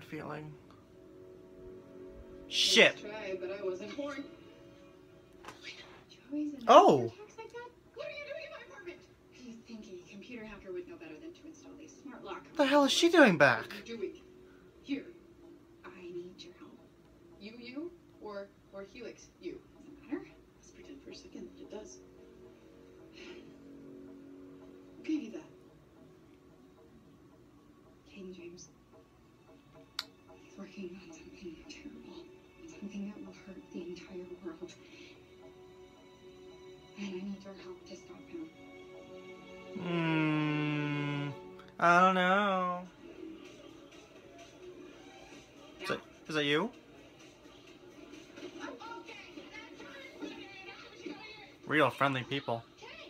feeling. Shit. Tried, but I wasn't born. Oh. Like that? What are you doing in my apartment? You think a computer hacker would know better than to install a smart lock? What the hell is she doing back? What are you doing? Here, I need your help. You, or Helix, you. Doesn't matter. Let's pretend for a second that it does. Who gave you that? King James. He's working on something terrible. Something that will hurt the entire world. And I need your help to stop him. I don't know. Is that you? Real friendly people.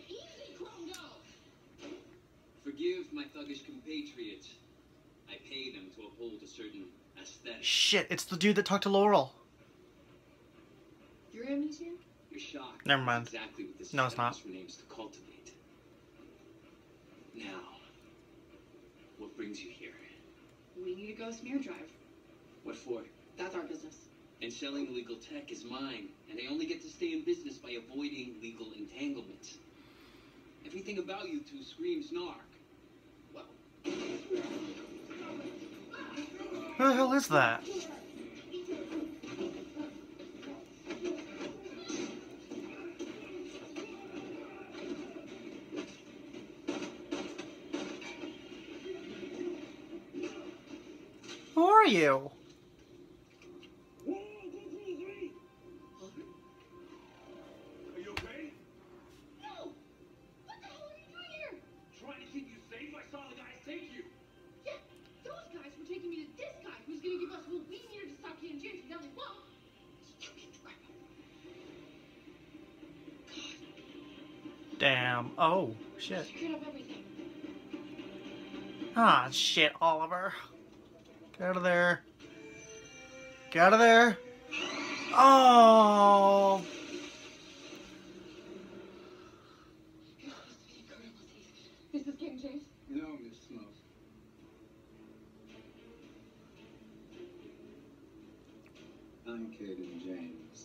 Forgive my thuggish compatriots. I pay them to uphold a certain aesthetic. Shit, it's the dude that talked to Laurel. You're amnesia? You're shocked. Never mind. That's exactly what this No, it's not. aims to cultivate. Now, what brings you here? We need a ghost mirror drive. What for? That's our business. And selling illegal tech is mine, and I only get to stay in business by avoiding legal entanglements. Everything about you two screams narc. Well, Who the hell is that? Who are you? Are you okay? No! What the hell are you doing here? Trying to keep you safe? I saw the guys take you. Yeah, those guys were taking me to this guy who's gonna give us what we needed to stop King James. Now they won't. Damn. Oh, shit. Screwed up everything. Ah, shit, Oliver. Get out of there. Get out of there. Oh. Is this King James? no, Miss Smoke. I'm Caden James.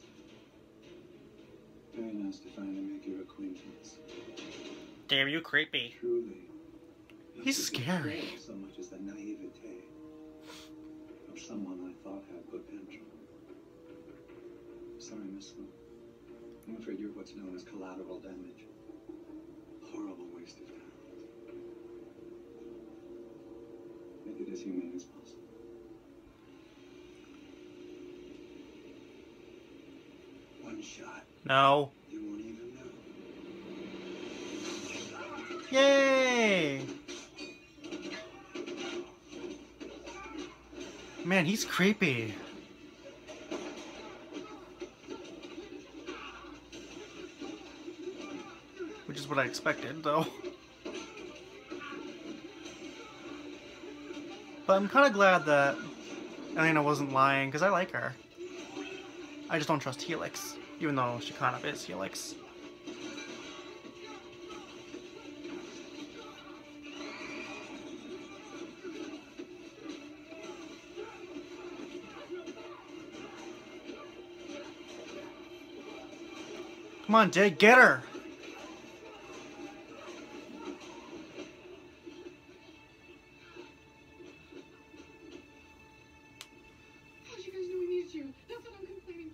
Very nice to finally make your acquaintance. Damn, you creepy. Truly. He's scary. So much as the naivete of someone I thought had potential. Sorry, Miss Smoke. I'm afraid you're what's known as collateral damage. Horrible waste of talent. Make it as humane as possible. One shot. No. You won't even know. Yay! Man, he's creepy. Which is what I expected, though. But I'm kind of glad that Elena wasn't lying, because I like her. I just don't trust Helix, even though she kind of is Helix. Come on, Jay, get her! How'd you guys know we needed you? That's what I'm complaining.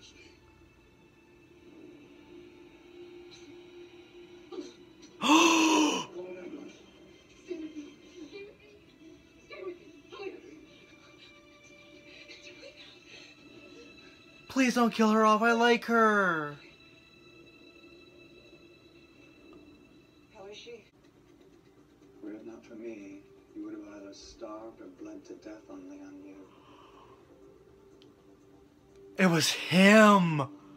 Stay with me. Stay with me. Stay with me. Please. It's really bad. Please don't kill her off, I like her! How is she? Were it not for me, you would have either starved or bled to death on Leon Yu. It was him!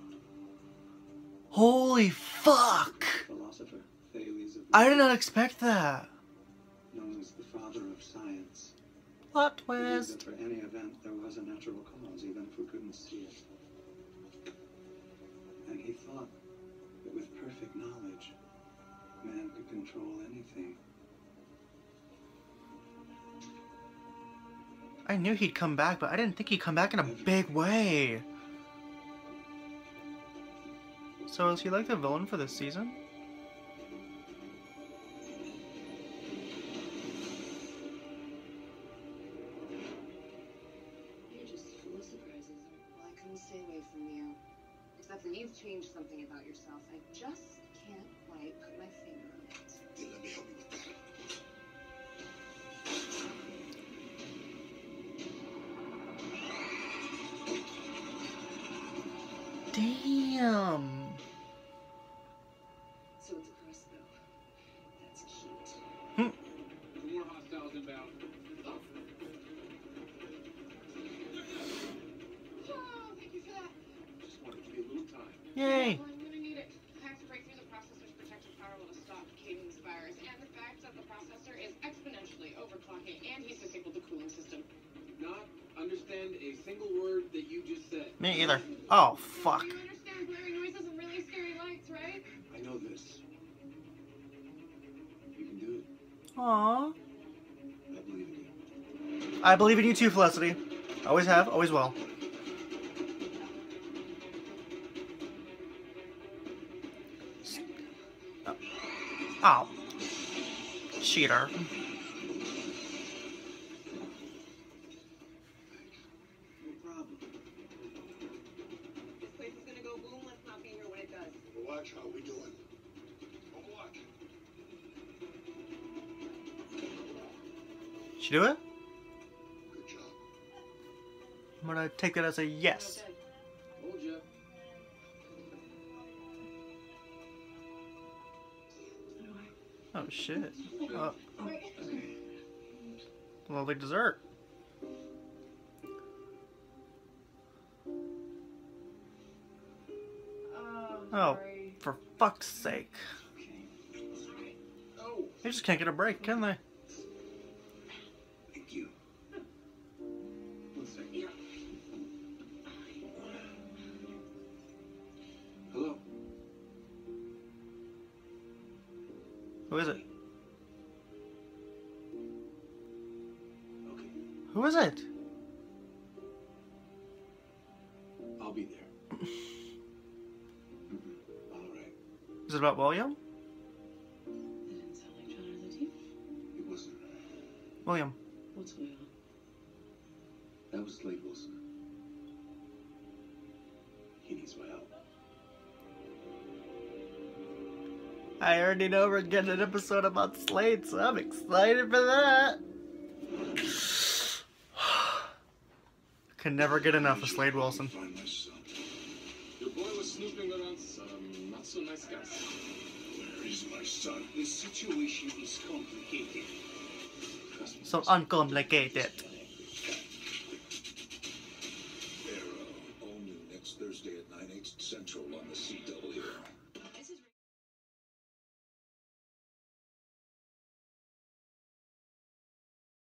Holy fuck! Philosopher Thales of I did not expect that. known as the father of science. Plot Believed twist. that for any event there was a natural cause, even if we couldn't see it. And he thought that with perfect knowledge, man could control anything. I knew he'd come back, but I didn't think he'd come back in a big way. So is he like the villain for this season? You're just full of surprises. Well, I couldn't stay away from you. Except for you've changed something about yourself. I just can't quite put my finger on it. Hey, let me help you with that. Damn. So it's a crossbow. That's cute. More hostiles inbound. Oh, thank you for that. Just want to give you a little time. Yay. Well, I'm gonna need it. I have to break through the processor's protective firewall to stop Caden's virus, and the fact that the processor is exponentially overclocking, and he's disabled the cooling system. Not understand a single word that you just said. Me either. Oh, fuck. You understand blaring noises and really scary lights, right? I know this. You can do it. Aww. I believe in you. I believe in you too, Felicity. Always have, always will. Oh. Cheater. No problem. This place is gonna go boom. Let's not be here when it does. Watch how we doing. Watch. She do it? Good job. I'm gonna take that as a yes. Hold ya. Oh shit. Lovely dessert. Oh, for fuck's sake. Oh. They just can't get a break, can they? Thank you. One second. Hello. Who is it? Okay. Who is it? I'll be there. All right. Is it about William? That didn't sound like John or the team. It wasn't. William. What's going on? That was Slade Wilson. He needs my help. I already know we're getting an episode about Slade, so I'm excited for that. Can never get enough of Slade Wilson. Find my son. Your boy was snooping around some not so nice guys. Where is my son? The situation is complicated. Trust me. So uncomplicated. Arrow, all new next Thursday at 9/8 Central on the CW.